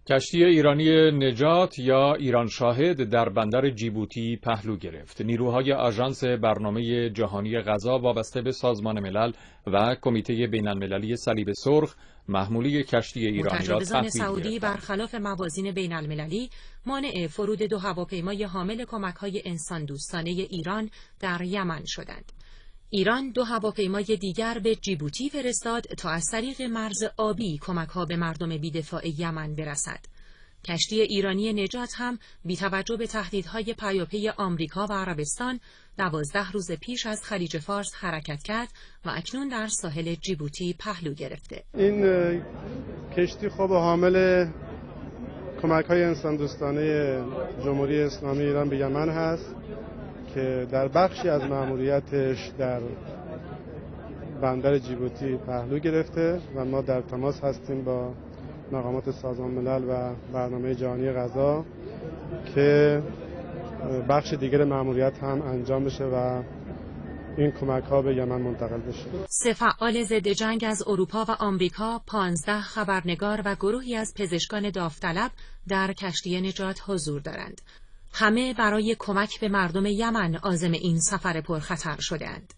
کشتی ایرانی نجات یا ایران شاهد در بندر جیبوتی پهلو گرفت. نیروهای آژانس برنامه جهانی غذا وابسته به سازمان ملل و کمیته بین‌المللی صلیب سرخ محموله کشتی ایرانی را متجاوزان تحویل سعودی گرفتند. برخلاف موازین بین‌المللی مانع فرود 2 هواپیمای حامل کمک‌های انسان دوستانه ایران در یمن شدند. ایران 2 هواپیمای دیگر به جیبوتی فرستاد تا از طریق مرز آبی کمک‌ها به مردم بی‌دفاع یمن برسد. کشتی ایرانی نجات هم بی توجه به تهدیدهای پیاپی آمریکا و عربستان 12 روز پیش از خلیج فارس حرکت کرد و اکنون در ساحل جیبوتی پهلو گرفته. این کشتی خب حامل کمک‌های انسان دوستانه جمهوری اسلامی ایران به یمن هست که در بخشی از مأموریتش در بندر جیبوتی پهلو گرفته و ما در تماس هستیم با مقامات سازمان ملل و برنامه جهانی غذا که بخش دیگر مأموریت هم انجام بشه و این کمک‌ها به یمن منتقل بشه. 3 فعال ضد جنگ از اروپا و آمریکا، 15 خبرنگار و گروهی از پزشکان داوطلب در کشتی نجات حضور دارند. همه برای کمک به مردم یمن عازم این سفر پرخطر شده‌اند.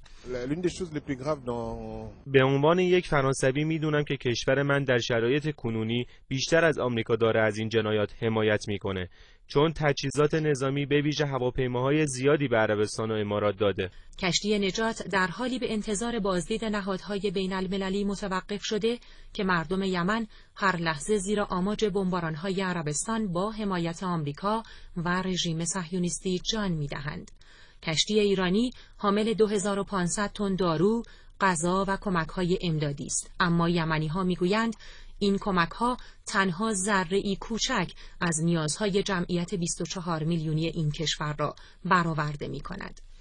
به عنوان یک فرانسوی میدونم که کشور من در شرایط کنونی بیشتر از آمریکا داره از این جنایات حمایت میکنه، چون تجهیزات نظامی به ویژه هواپیماهای زیادی به عربستان و امارات داده. کشتی نجات در حالی به انتظار بازدید نهادهای بین المللی متوقف شده که مردم یمن هر لحظه زیر آماج بمبارانهای عربستان با حمایت آمریکا و رژیم صهیونیستی جان میدهند. کشتی ایرانی حامل 2500 تن دارو، غذا و کمک‌های امدادی است، اما یمنی‌ها می‌گویند این کمک‌ها تنها ذره‌ای کوچک از نیازهای جمعیت 24 میلیونی این کشور را برآورده می‌کند.